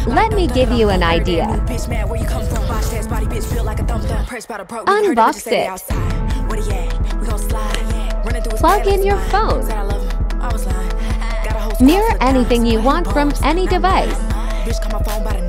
Let me give you an idea. Unbox it. Plug in your phone. Mirror anything you want from any device.